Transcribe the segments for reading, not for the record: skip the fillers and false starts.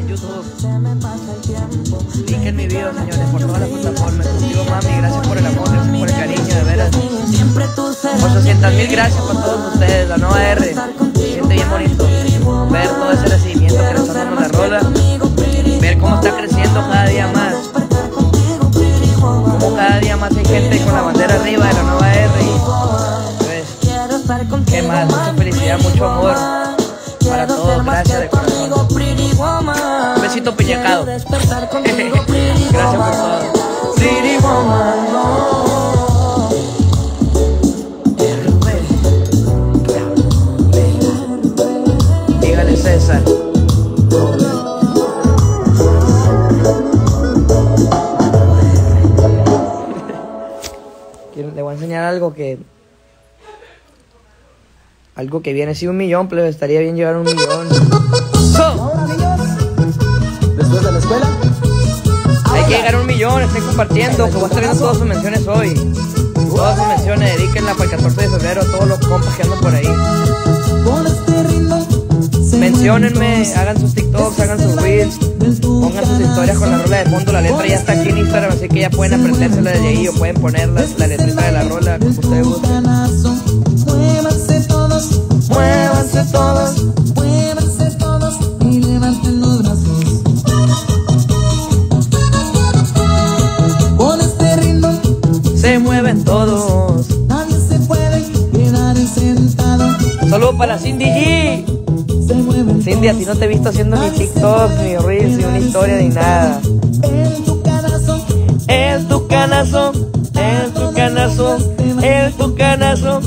en YouTube. Link en mi video, señores, por todas las plataformas. Contigo, mami, gracias por el amor, gracias por el cariño, de veras. 800,000 gracias para todos ustedes, la nueva R. Se siente bien bonito ver todo ese recibimiento que le están dando la rola. Ver cómo está creciendo cada día más. Como cada día más hay gente con la bandera arriba de la nueva R. Y pues, qué más, mucha felicidad, mucho amor para todos, gracias de corazón. Un besito piñacado. Gracias por todo. Pretty woman, no. Dígale, César. Le voy a enseñar algo que viene así 1,000,000, pero estaría bien llevar 1,000,000. Ahora, niños, después de la escuela, Hay que llegar a 1,000,000, estén compartiendo, que voy a estar viendo todas sus menciones hoy. Todas sus menciones, dedíquenla para el 14 de febrero a todos los compas que andan por ahí. con este ritmo, Menciónenme, hagan sus TikToks, hagan sus reels, pongan sus historias con la rola de fondo. La letra ya está aquí en Instagram, así que ya pueden aprendérsela desde ahí o pueden poner la letrita de la rola como ustedes gusten. muévanse todos, Muévanse todos. muévanse todos y levanten los brazos. Con este ritmo, Se mueven todos. nadie se puede quedar sentado. Saludos para Cindy G. Se mueven Cindy, a ti no te he visto haciendo ni TikTok, ni reels, ni una historia, ni nada. en tu canazo, Es tu canazo, es tu canazo, es tu canazo.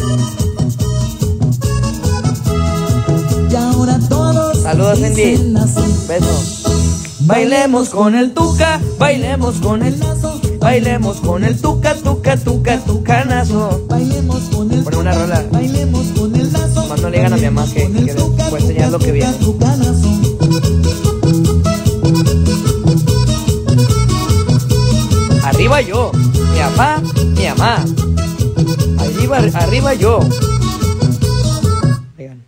y ahora todos Saludos, Cindy. dicen así. Beso. Bailemos con el tuca, bailemos con el Lazo, bailemos con el tuca, tuca, tuca, tucanazo. bailemos con el Pon una rola. bailemos con el lazo. Más no le digan a mi mamá que les voy a enseñar lo que viene. Tucanazo. Arriba yo, mi papá, mi mamá. Arriba yo. Oigan.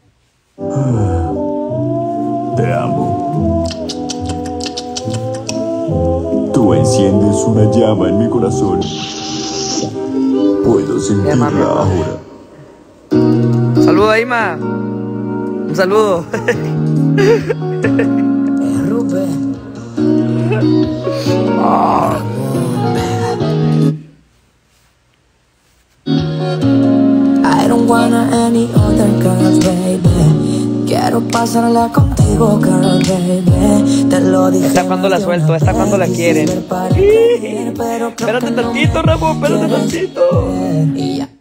Te amo. Tú enciendes una llama en mi corazón. Puedo sentirla mami. ahora. Saludo a Ima. Un saludo. Rupe. I don't wanna any other girl, baby. Quiero pasarla contigo, girl, baby. Te lo dije. Esta cuando la suelto, esta cuando la quieren. Espérate tantito, Ramón, espérate tantito. Y ya.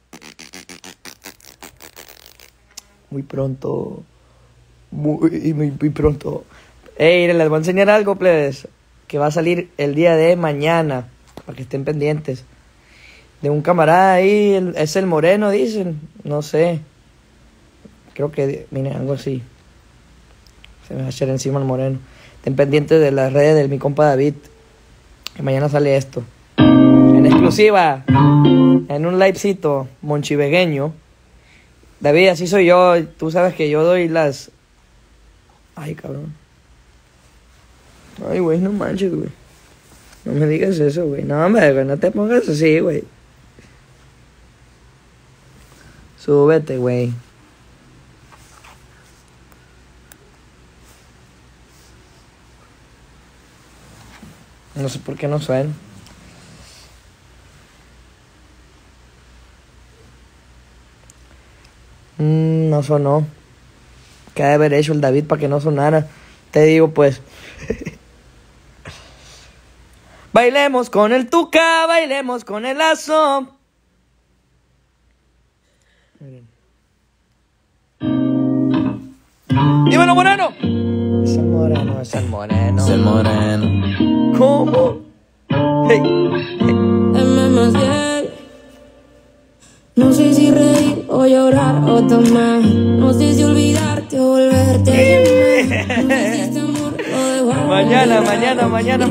Muy pronto. Muy pronto. Ey, les voy a enseñar algo, plebes. Que va a salir el día de mañana. Para que estén pendientes. De un camarada ahí. Es el moreno, dicen. No sé. Creo que, miren, algo así. Se me va a echar encima el moreno. Estén pendientes de las redes de mi compa David. Que mañana sale esto. En exclusiva. En un livecito monchivegueño. David, así soy yo. Tú sabes que yo doy las... Ay, cabrón. Ay, güey, no manches, güey. No me digas eso, güey. No, hombre, no te pongas así, güey. Súbete, güey. No sé por qué no suena. No sonó. ¿Qué ha de haber hecho el David para que no sonara? Te digo, pues. Bailemos con el tuca, bailemos con el lazo. ¡Dímelo, moreno! Es el moreno, es el moreno. Es el moreno. ¿Cómo? Hey. No sé si reír o llorar o tomar. No sé si olvidarte o volverte a llamar. No sé si este amor lo dejo a Mañana. Dímelo,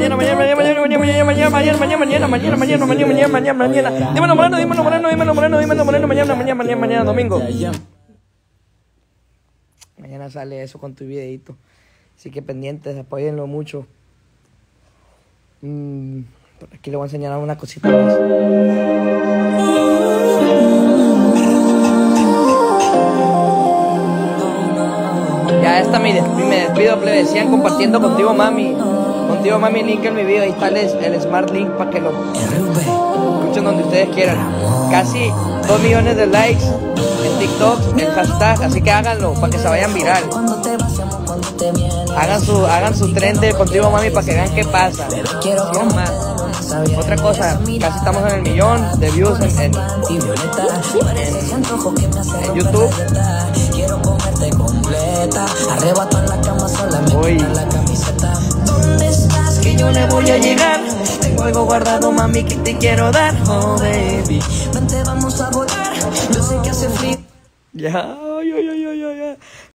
moreno, mañana, domingo. Mañana sale eso con tu videito. Así que pendientes, apóyenlo mucho. Por aquí le voy a enseñar una cosita más. Ya esta me despido, plebe. Sigan compartiendo Contigo Mami. Contigo Mami, link en mi video. Ahí está el Smart Link para que lo escuchen donde ustedes quieran. Casi 2 millones de likes en TikTok, el hashtag. Así que háganlo para que se vayan viral. Hagan su trend de Contigo Mami para que vean qué pasa. Quiero más. Otra cosa, casi estamos en el 1.000.000 de views en YouTube. Uy. ¿Dónde estás? Que yo le voy a llegar. Tengo algo guardado, mami, que te quiero dar. Oh, baby, vente, vamos a volar. Yo sé que hace frío. Ya.